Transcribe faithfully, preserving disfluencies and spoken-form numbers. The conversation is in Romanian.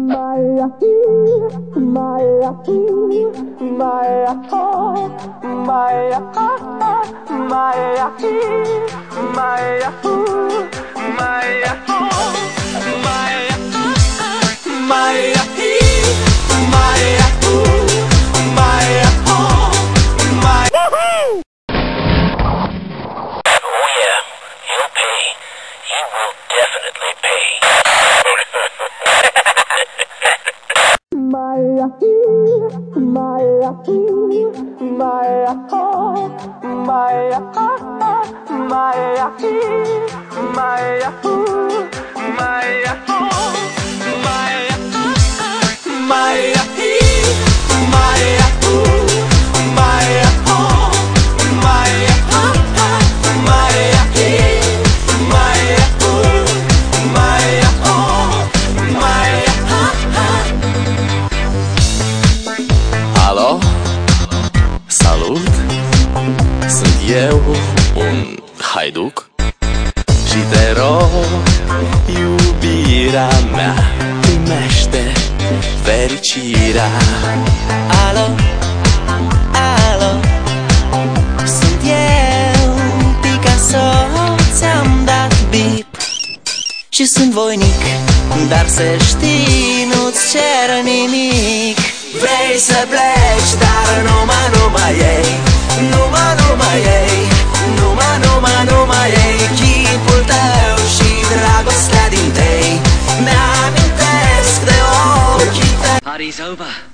Maya, Maya, Maya, Maya, Maya, Maya, Maya, Maya, Maya, Maya, Maya, Maya, Maya, Maya, Maya, Maya, Alo? Salut! Sunt eu, un haiduc, și te rog, iubirea mea, primește fericirea. Alo? Alo? Sunt eu, Picasso, ți-am dat bip și sunt voinic, dar să știi, nu-ți cer nimic. Vrei să pleci, dar numai, numai ei, numai, numai ei, numai, numai, numai ei, chipul tău și dragostea din tei mi-amintesc de ochii tăi. Party's over.